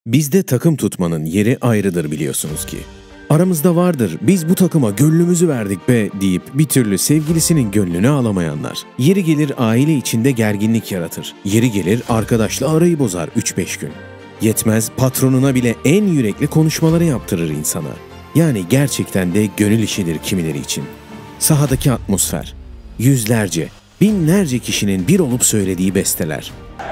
Bizde takım tutmanın yeri ayrıdır biliyorsunuz ki. Aramızda vardır biz bu takıma gönlümüzü verdik be deyip bir türlü sevgilisinin gönlünü alamayanlar. Yeri gelir aile içinde gerginlik yaratır. Yeri gelir arkadaşla arayı bozar 3-5 gün. Yetmez patronuna bile en yürekli konuşmaları yaptırır insana. Yani gerçekten de gönül işidir kimileri için. Sahadaki atmosfer, yüzlerce, binlerce kişinin bir olup söylediği besteler.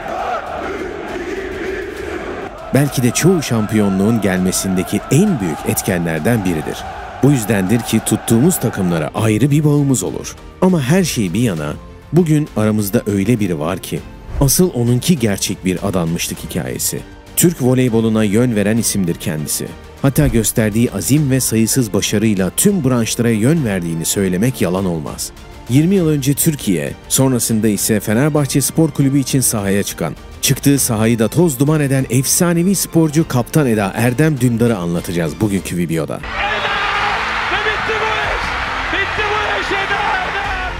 Belki de çoğu şampiyonluğun gelmesindeki en büyük etkenlerden biridir. Bu yüzdendir ki tuttuğumuz takımlara ayrı bir bağımız olur. Ama her şey bir yana, bugün aramızda öyle biri var ki, asıl onunki gerçek bir adanmışlık hikayesi. Türk voleyboluna yön veren isimdir kendisi. Hatta gösterdiği azim ve sayısız başarıyla tüm branşlara yön verdiğini söylemek yalan olmaz. 20 yıl önce Türkiye, sonrasında ise Fenerbahçe Spor Kulübü için sahaya çıkan, çıktığı sahayı da toz duman eden efsanevi sporcu Kaptan Eda Erdem Dündar'ı anlatacağız bugünkü videoda. Ve bitti bu iş! Bitti bu iş Eda Erdem!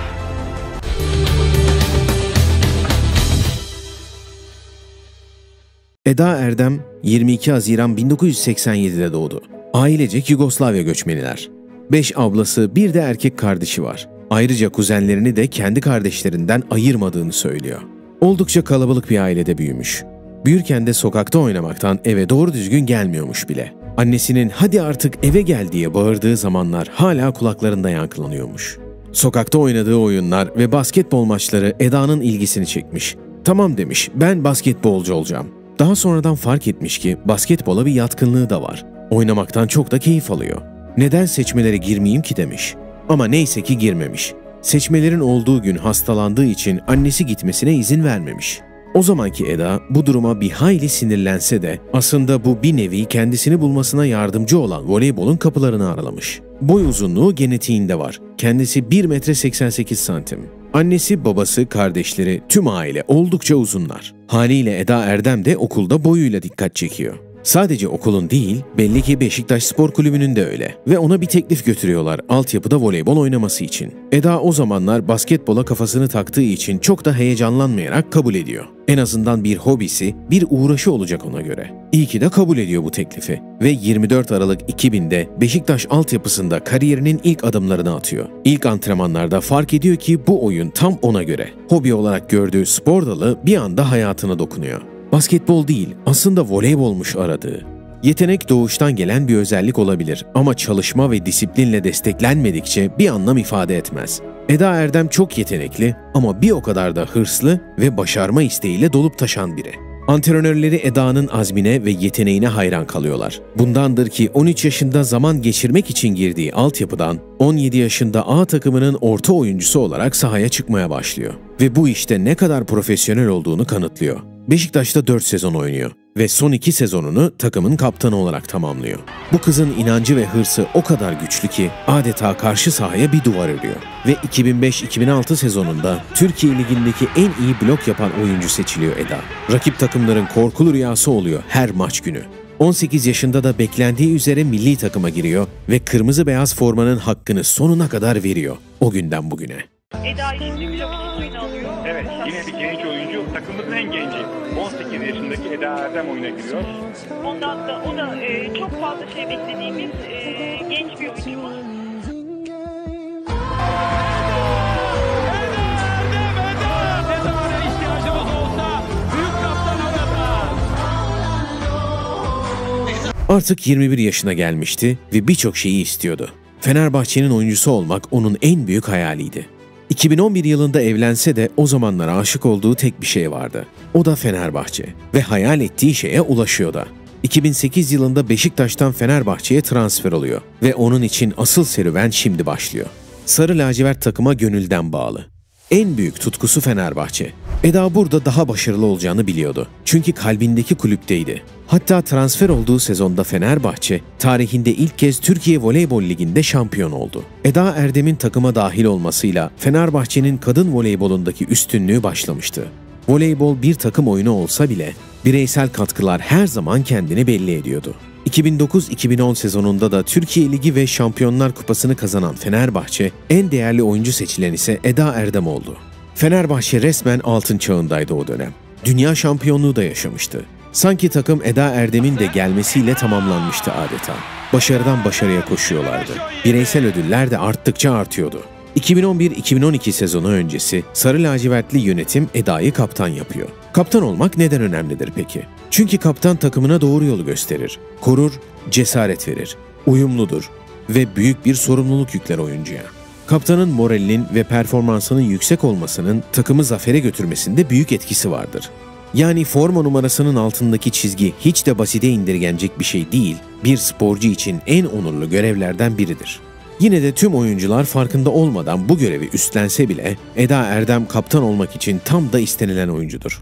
Eda Erdem 22 Haziran 1987'de doğdu. Ailecek Yugoslavya göçmeniler. 5 ablası, bir de erkek kardeşi var. Ayrıca kuzenlerini de kendi kardeşlerinden ayırmadığını söylüyor. Oldukça kalabalık bir ailede büyümüş. Büyürken de sokakta oynamaktan eve doğru düzgün gelmiyormuş bile. Annesinin "hadi artık eve gel" diye bağırdığı zamanlar hala kulaklarında yankılanıyormuş. Sokakta oynadığı oyunlar ve basketbol maçları Eda'nın ilgisini çekmiş. "Tamam" demiş, "ben basketbolcu olacağım." Daha sonradan fark etmiş ki basketbola bir yatkınlığı da var. Oynamaktan çok da keyif alıyor. "Neden seçmelere girmeyeyim ki?" demiş. Ama neyse ki girmemiş. Seçmelerin olduğu gün hastalandığı için annesi gitmesine izin vermemiş. O zamanki Eda bu duruma bir hayli sinirlense de aslında bu bir nevi kendisini bulmasına yardımcı olan voleybolun kapılarını aralamış. Boy uzunluğu genetiğinde var. Kendisi 1,88 m. Annesi, babası, kardeşleri, tüm aile oldukça uzunlar. Haliyle Eda Erdem de okulda boyuyla dikkat çekiyor. Sadece okulun değil, belli ki Beşiktaş Spor Kulübü'nün de öyle. Ve ona bir teklif götürüyorlar altyapıda voleybol oynaması için. Eda o zamanlar basketbola kafasını taktığı için çok da heyecanlanmayarak kabul ediyor. En azından bir hobisi, bir uğraşı olacak ona göre. İyi ki de kabul ediyor bu teklifi. Ve 24 Aralık 2000'de Beşiktaş altyapısında kariyerinin ilk adımlarını atıyor. İlk antrenmanlarda fark ediyor ki bu oyun tam ona göre. Hobi olarak gördüğü spor dalı bir anda hayatına dokunuyor. Basketbol değil, aslında voleybolmuş aradığı. Yetenek doğuştan gelen bir özellik olabilir ama çalışma ve disiplinle desteklenmedikçe bir anlam ifade etmez. Eda Erdem çok yetenekli ama bir o kadar da hırslı ve başarma isteğiyle dolup taşan biri. Antrenörleri Eda'nın azmine ve yeteneğine hayran kalıyorlar. Bundandır ki 13 yaşında zaman geçirmek için girdiği altyapıdan 17 yaşında A takımının orta oyuncusu olarak sahaya çıkmaya başlıyor. Ve bu işte ne kadar profesyonel olduğunu kanıtlıyor. Beşiktaş'ta 4 sezon oynuyor ve son 2 sezonunu takımın kaptanı olarak tamamlıyor. Bu kızın inancı ve hırsı o kadar güçlü ki adeta karşı sahaya bir duvar örüyor. Ve 2005-2006 sezonunda Türkiye Ligi'ndeki en iyi blok yapan oyuncu seçiliyor Eda. Rakip takımların korkulu rüyası oluyor her maç günü. 18 yaşında da beklendiği üzere milli takıma giriyor ve kırmızı beyaz formanın hakkını sonuna kadar veriyor o günden bugüne. Eda şimdi blok ismini alıyor. Evet, yine bir genç oyuncu. Takımımızın en genci. 18 yaşındaki Eda Erdem oyuna giriyor. Ondan da o da çok fazla şey beklediğimiz genç bir oyuncumuz. Artık 21 yaşına gelmişti ve birçok şeyi istiyordu. Fenerbahçe'nin oyuncusu olmak onun en büyük hayaliydi. 2011 yılında evlense de o zamanlar aşık olduğu tek bir şey vardı. O da Fenerbahçe ve hayal ettiği şeye ulaşıyor da. 2008 yılında Beşiktaş'tan Fenerbahçe'ye transfer oluyor ve onun için asıl serüven şimdi başlıyor. Sarı lacivert takıma gönülden bağlı. En büyük tutkusu Fenerbahçe. Eda burada daha başarılı olacağını biliyordu. Çünkü kalbindeki kulüpteydi. Hatta transfer olduğu sezonda Fenerbahçe, tarihinde ilk kez Türkiye Voleybol Ligi'nde şampiyon oldu. Eda Erdem'in takıma dahil olmasıyla Fenerbahçe'nin kadın voleybolundaki üstünlüğü başlamıştı. Voleybol bir takım oyunu olsa bile bireysel katkılar her zaman kendini belli ediyordu. 2009-2010 sezonunda da Türkiye Ligi ve Şampiyonlar Kupası'nı kazanan Fenerbahçe, en değerli oyuncu seçilen ise Eda Erdem oldu. Fenerbahçe resmen altın çağındaydı o dönem. Dünya şampiyonluğu da yaşamıştı. Sanki takım Eda Erdem'in de gelmesiyle tamamlanmıştı adeta. Başarıdan başarıya koşuyorlardı. Bireysel ödüller de arttıkça artıyordu. 2011-2012 sezonu öncesi sarı lacivertli yönetim Eda'yı kaptan yapıyor. Kaptan olmak neden önemlidir peki? Çünkü kaptan takımına doğru yolu gösterir, korur, cesaret verir, uyumludur ve büyük bir sorumluluk yükler oyuncuya. Kaptanın moralinin ve performansının yüksek olmasının takımı zafere götürmesinde büyük etkisi vardır. Yani forma numarasının altındaki çizgi hiç de basite indirgenecek bir şey değil, bir sporcu için en onurlu görevlerden biridir. Yine de tüm oyuncular farkında olmadan bu görevi üstlense bile Eda Erdem kaptan olmak için tam da istenilen oyuncudur.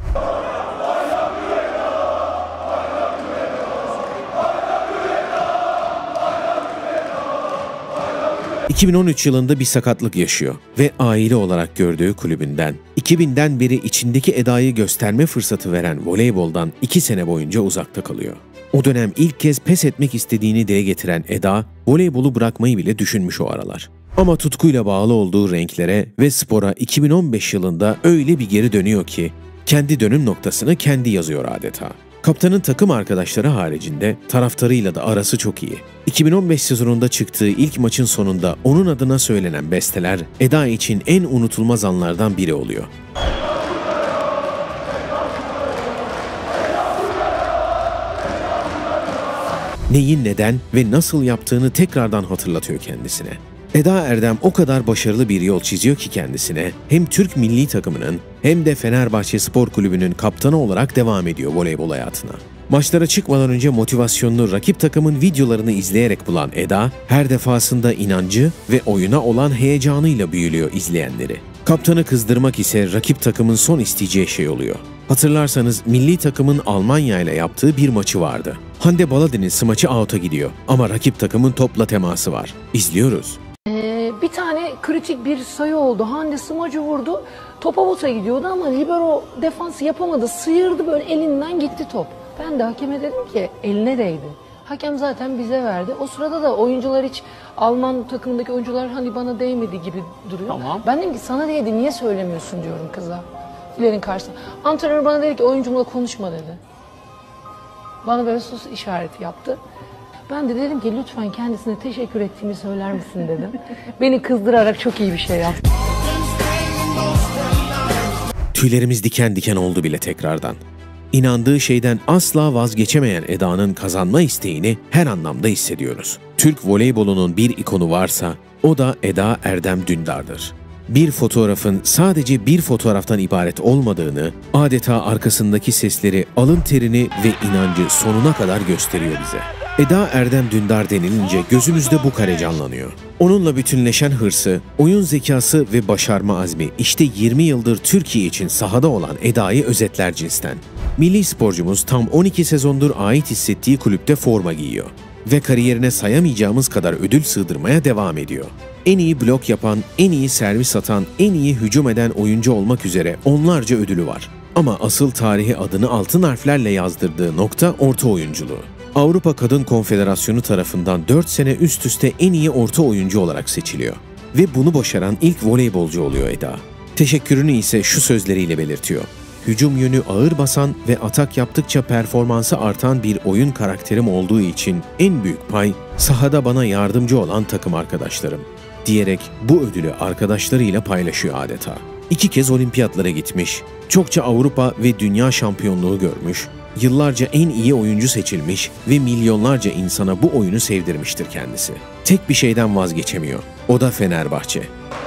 ...2013 yılında bir sakatlık yaşıyor ve aile olarak gördüğü kulübünden, 2000'den beri içindeki Eda'yı gösterme fırsatı veren voleyboldan 2 sene boyunca uzakta kalıyor. O dönem ilk kez pes etmek istediğini dile getiren Eda, voleybolu bırakmayı bile düşünmüş o aralar. Ama tutkuyla bağlı olduğu renklere ve spora 2015 yılında öyle bir geri dönüyor ki, kendi dönüm noktasını kendi yazıyor adeta. Kaptanın takım arkadaşları haricinde taraftarıyla da arası çok iyi. 2015 sezonunda çıktığı ilk maçın sonunda onun adına söylenen besteler Eda için en unutulmaz anlardan biri oluyor. Neyin neden ve nasıl yaptığını tekrardan hatırlatıyor kendisine. Eda Erdem o kadar başarılı bir yol çiziyor ki kendisine, hem Türk milli takımının hem de Fenerbahçe Spor Kulübü'nün kaptanı olarak devam ediyor voleybol hayatına. Maçlara çıkmadan önce motivasyonunu rakip takımın videolarını izleyerek bulan Eda, her defasında inancı ve oyuna olan heyecanıyla büyülüyor izleyenleri. Kaptanı kızdırmak ise rakip takımın son isteyeceği şey oluyor. Hatırlarsanız milli takımın Almanya ile yaptığı bir maçı vardı. Hande Baladin'in smaçı out'a gidiyor ama rakip takımın topla teması var. İzliyoruz. Bir tane kritik bir sayı oldu. Hande smacı vurdu. Top avuta gidiyordu ama libero defans yapamadı. Sıyırdı, böyle elinden gitti top. Ben de hakeme dedim ki eline değdi. Hakem zaten bize verdi. O sırada da oyuncular hiç, Alman takımındaki oyuncular hani bana değmedi gibi duruyor. Tamam. Ben dedim ki sana değdi, niye söylemiyorsun diyorum kıza. İlerin karşısında. Antrenör bana dedi ki oyuncumla konuşma dedi. Bana böyle sus işareti yaptı. Ben de dedim ki lütfen kendisine teşekkür ettiğimi söyler misin dedim. Beni kızdırarak çok iyi bir şey yaptı. Tüylerimiz diken diken oldu bile tekrardan. İnandığı şeyden asla vazgeçemeyen Eda'nın kazanma isteğini her anlamda hissediyoruz. Türk voleybolunun bir ikonu varsa o da Eda Erdem Dündar'dır. Bir fotoğrafın sadece bir fotoğraftan ibaret olmadığını, adeta arkasındaki sesleri, alın terini ve inancı sonuna kadar gösteriyor bize. Eda Erdem Dündar denilince gözümüzde bu kare canlanıyor. Onunla bütünleşen hırsı, oyun zekası ve başarma azmi işte 20 yıldır Türkiye için sahada olan Eda'yı özetler cinsten. Milli sporcumuz tam 12 sezondur ait hissettiği kulüpte forma giyiyor ve kariyerine sayamayacağımız kadar ödül sığdırmaya devam ediyor. En iyi blok yapan, en iyi servis atan, en iyi hücum eden oyuncu olmak üzere onlarca ödülü var. Ama asıl tarihi adını altın harflerle yazdırdığı nokta orta oyunculuğu. Avrupa Kadın Konfederasyonu tarafından 4 sene üst üste en iyi orta oyuncu olarak seçiliyor. Ve bunu başaran ilk voleybolcu oluyor Eda. Teşekkürünü ise şu sözleriyle belirtiyor. Hücum yönü ağır basan ve atak yaptıkça performansı artan bir oyun karakterim olduğu için en büyük pay sahada bana yardımcı olan takım arkadaşlarım diyerek bu ödülü arkadaşlarıyla paylaşıyor adeta. 2 kez olimpiyatlara gitmiş, çokça Avrupa ve dünya şampiyonluğu görmüş, yıllarca en iyi oyuncu seçilmiş ve milyonlarca insana bu oyunu sevdirmiştir kendisi. Tek bir şeyden vazgeçemiyor, o da Fenerbahçe.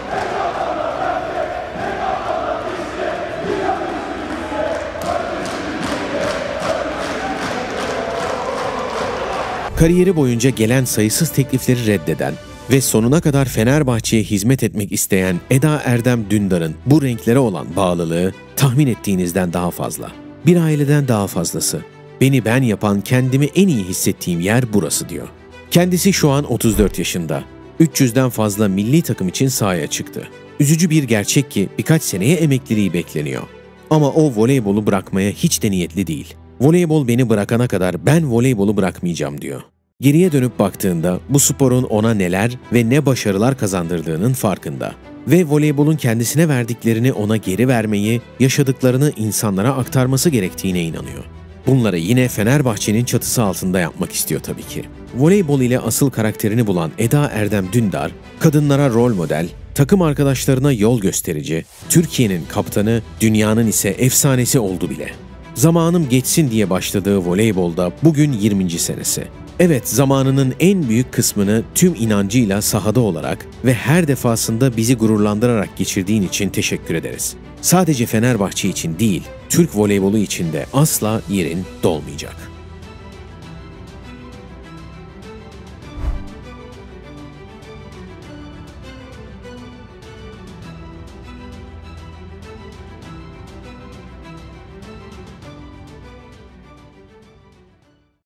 Kariyeri boyunca gelen sayısız teklifleri reddeden ve sonuna kadar Fenerbahçe'ye hizmet etmek isteyen Eda Erdem Dündar'ın bu renklere olan bağlılığı tahmin ettiğinizden daha fazla. Bir aileden daha fazlası. Beni ben yapan, kendimi en iyi hissettiğim yer burası diyor. Kendisi şu an 34 yaşında. 300'den fazla milli takım için sahaya çıktı. Üzücü bir gerçek ki birkaç seneye emekliliği bekleniyor. Ama o voleybolu bırakmaya hiç de niyetli değil. Voleybol beni bırakana kadar ben voleybolu bırakmayacağım diyor. Geriye dönüp baktığında bu sporun ona neler ve ne başarılar kazandırdığının farkında. Ve voleybolun kendisine verdiklerini ona geri vermeyi, yaşadıklarını insanlara aktarması gerektiğine inanıyor. Bunları yine Fenerbahçe'nin çatısı altında yapmak istiyor tabii ki. Voleybol ile asıl karakterini bulan Eda Erdem Dündar, kadınlara rol model, takım arkadaşlarına yol gösterici, Türkiye'nin kaptanı, dünyanın ise efsanesi oldu bile. Zamanım geçsin diye başladığı voleybolda bugün 20. senesi. Evet, zamanının en büyük kısmını tüm inancıyla sahada olarak ve her defasında bizi gururlandırarak geçirdiğin için teşekkür ederiz. Sadece Fenerbahçe için değil, Türk voleybolu için de asla yerin dolmayacak.